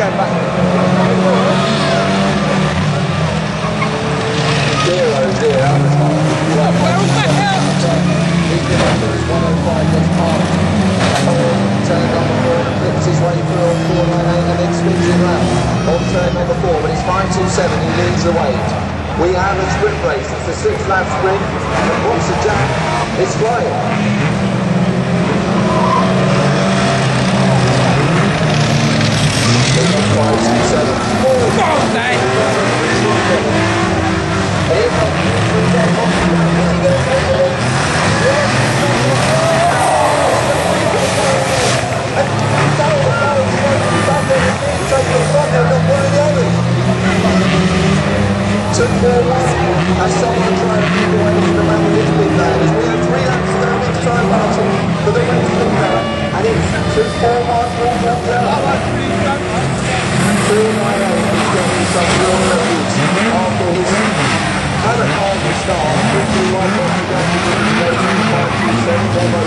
going back. 0-0, that was hard. Where was that out? He's been under his 105 just past. Turn number 4 flips his way through on 498 and then spins it round. On turn number 4, but it's 527, he leads the weight. We have a sprint race, it's a 6-lap sprint. Boxer Jack is flying. 527. Go on, Dave. Took 4-1 as someone tried to keep away from the man with his big man. As we have 3 laps to go next time marching for the race big man. And it's took 4-1 from Delta. 298 is getting some real records after his current hard start. Quickly right off the ground to the race in 527 demo.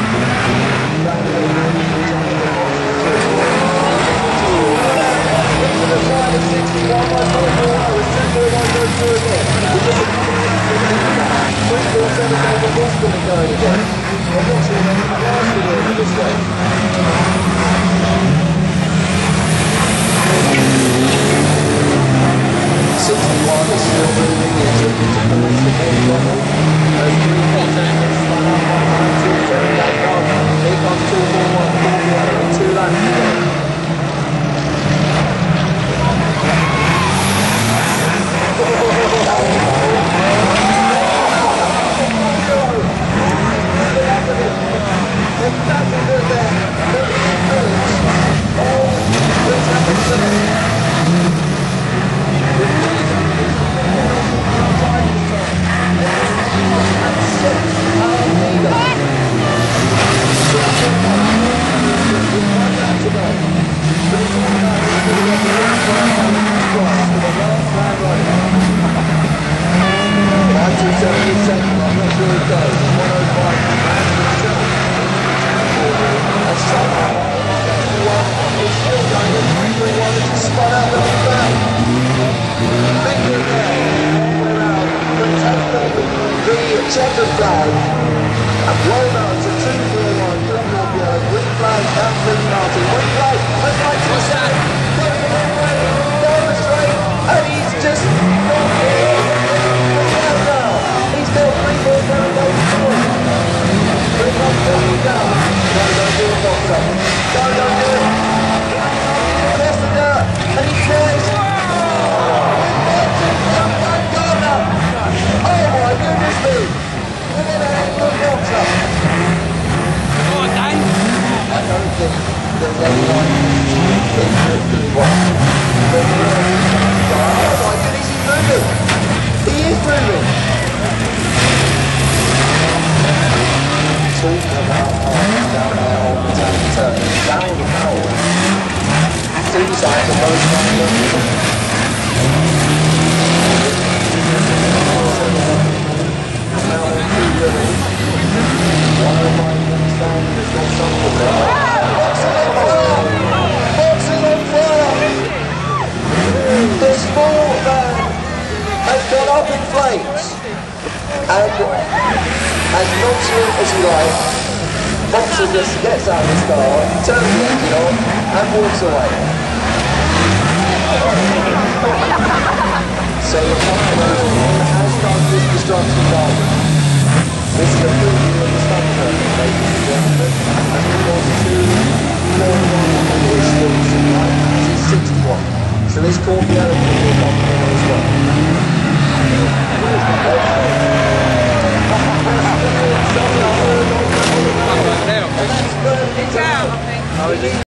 Into the side of 61 by 4-4. It's 2-4-1 goes through again. We're just a couple of minutes 3-4-7 over Boston are going again. I'm not sure they're going to last for the end of this race. 61 is still moving. It's looking to finish the game level. As 3-4-7 is spun up by 2-7 back up. Here comes 2-4-1, 4-4, 2 laps to go. Checkered flag and blown out to 2-4-1, green or yellow, green flag, down Chris Martin, green flag, and right to the side, going the wrong way, down the straight, and he's just not here. He's still 3-4 down, goes forward. 3-1 down. No, don't do it, Doctor. No, don't do it. Messenger, and he tries. Oh my goodness me! Look at that, look at that. Go on, Dave. I don't think there's anyone interested one. Oh my goodness, he's moving! He is moving! Talking about down there on the turn. Down the power. Seems like the most fun. The sport van has gone up in flames, and as nonchalant as you like, Boxer just gets out of his car, turns the engine on, and walks away. So the customer has started this destruction garden. This is a preview of the stunt person, ladies and gentlemen, as we go to 4-1 on the East Street, 61. So this corporate